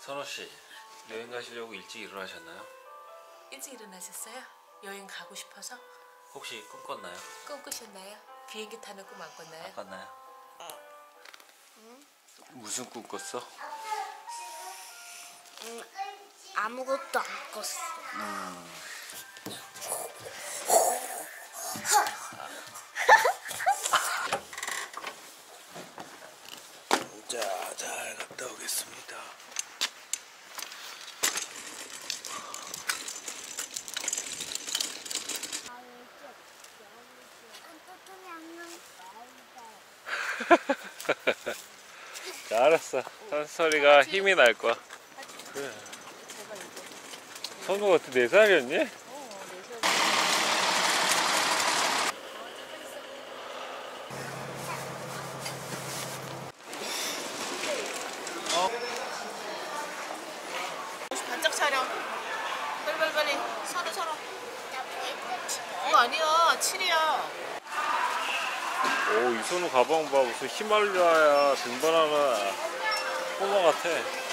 선호씨, 여행 가시려고 일찍 일어나셨나요? 일찍 일어나셨어요? 여행 가고 싶어서? 혹시 꿈 꿨나요? 꿈 꾸셨나요? 비행기 타는 꿈 안 꿨나요? 안 꿨나요? 무슨 꿈 꿨어? 아무것도 안 꿨어. 자, 잘 갔다 오겠습니다. 자, 알았어. 선설이가 힘이 날 거야. 그래. 선우가 4살이었니? 반짝 촬영. 빨리. 서로. 그거 아니야. 7이야. 오, 이선우 가방 봐. 무슨 히말라야 등반하는 꼬마 같아.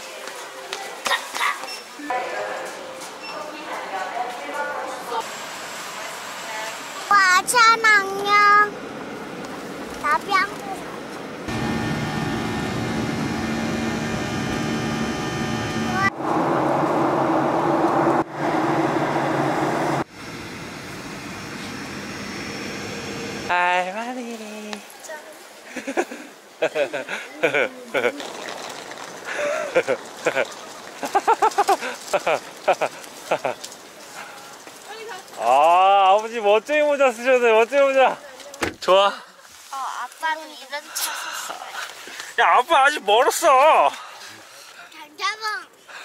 와찬 안녕. 나병. 할머니. 아, 아버지 멋쟁이 모자 쓰셨네. 멋쟁이 모자. 좋아. 아빠는 이런 차 샀어. 야, 아빠 아직 멀었어. 장자봉.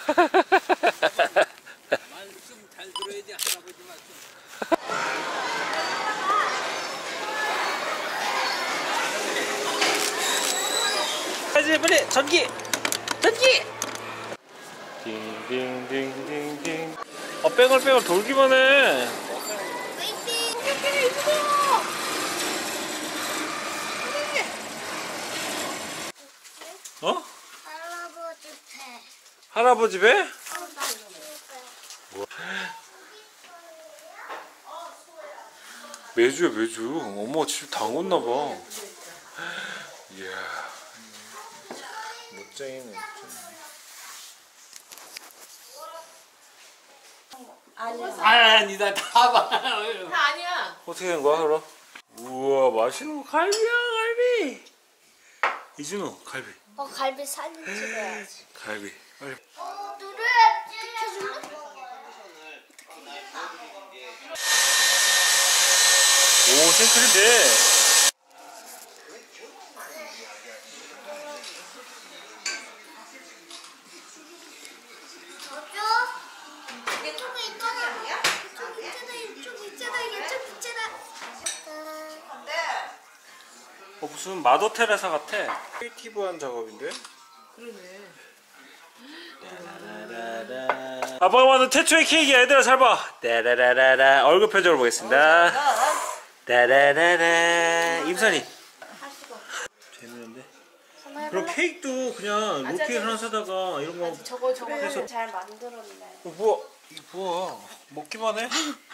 말씀 잘 들어야지 할아버지 말씀. 빨리 빨리 전기. 딩딩딩딩딩. 아, 뺑글뺑글 돌기만 해. 어? 할아버지 배. 할아버지 배? 매주야 매주. 엄마 집 담궜나 봐. 이야, 멋쟁이네. 아니다 가봐. 다 아니야. 어떻게 된 거야 그럼? 우와, 맛있는 거 갈비야, 갈비. 이준호, 갈비. 갈비 사진 찍어야지. 갈비. 빨리. 누르야지. 해줄래? 오, 생크림돼. 이쪽에 있잖아. 이쪽 있잖아. 무슨 마더 테레사 같아. 크리에이티브한 작업인데? 그러네. 아빠가 만든 태초의 케이크야. 얘들아 잘 봐. 따라라라라. 얼굴 표정을 보겠습니다. 따라라라. 임선이. 재밌는데? 그럼 케이크도 그냥 롯케이크 하나 사다가 이런 거 저거 잘 만들었네. 뭐야? 이게 뭐야? 먹기만 해?